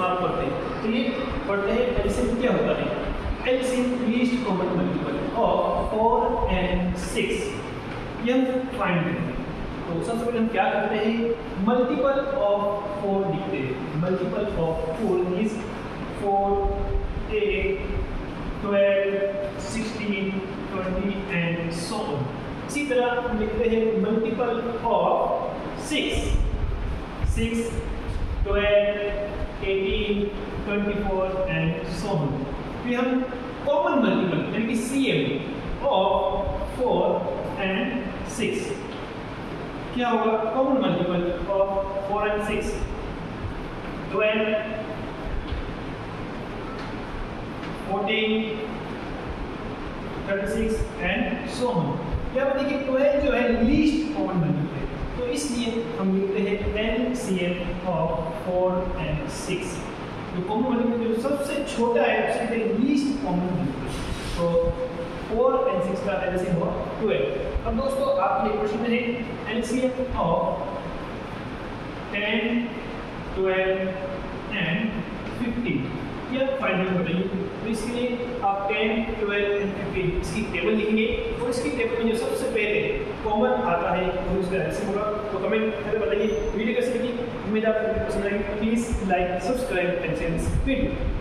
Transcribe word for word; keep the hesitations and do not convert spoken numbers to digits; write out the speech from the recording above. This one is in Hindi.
आप पढ़ते हैं, तो ये पढ़ते हैं एलसीएम क्या होता है, LCM least common multiple of four and six, ये हम फाइंड करेंगे। तो सबसे पहले हम क्या करते हैं, मल्टीपल ऑफ फोर लिखते हैं। Multiple of four is four, eight, twelve, sixteen, twenty and so on. इसी तरह हम लिखते हैं multiple of six, six, twelve, eighteen, twenty four and so on. फिर हम कॉमन मल्टीपल यानी कि CM of four and six, क्या होगा, common multiple of four and six, twelve, fourteen, thirty six and so on. क्या देखिए ट्वेल्व जो है लीस्ट कॉमन मल्टीपल है, तो इसलिए हम लिखते हैं LCM of four and six. जो कॉमन मल्टीपल जो सबसे छोटा है उसे लीस्ट कॉमन मल्टीपल, तो फोर एंड सिक्स का एलसीएम हुआ ट्वेल्व। अब दोस्तों आपके क्वेश्चन है LCM of ten, twelve and fifteen, यह फाइनल बताइए। तो इसके लिए आप टेन, ट्वेल्व एंड फिफ्टीन इसकी टेबल लिखेंगे और इसकी टेबल में जो सबसे पहले कॉमन आता है वो उसका एलसीएम होगा। तो कमेंट करके बताइए वीडियो कैसी लगी, उम्मीद आपको पसंद आएगी। Please like, subscribe and share this video.